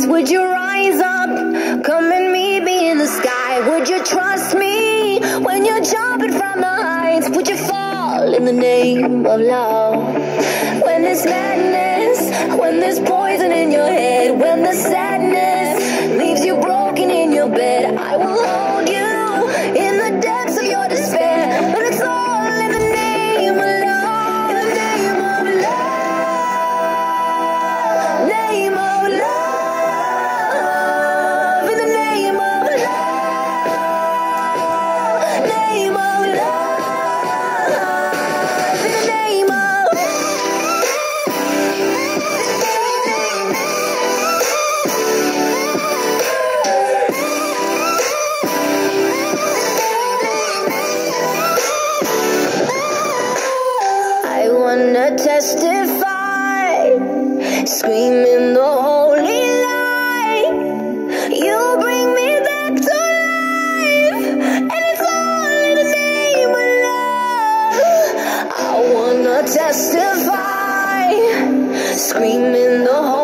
skies? Would you rise up, come and meet me in the sky? Would you trust me when you're jumping from the heights? Would you fall in the name of love? When there's madness, when there's poison in your head, when the sadness leaves you broken in your bed, I will hold you in the depths of your despair. But it's all in the name of love, in the name of love, name of love, in the name of love, name of love, in the name of I wanna testify, screaming the holy light. You bring me back to life, and it's all in the name of love. I wanna testify, screaming the holy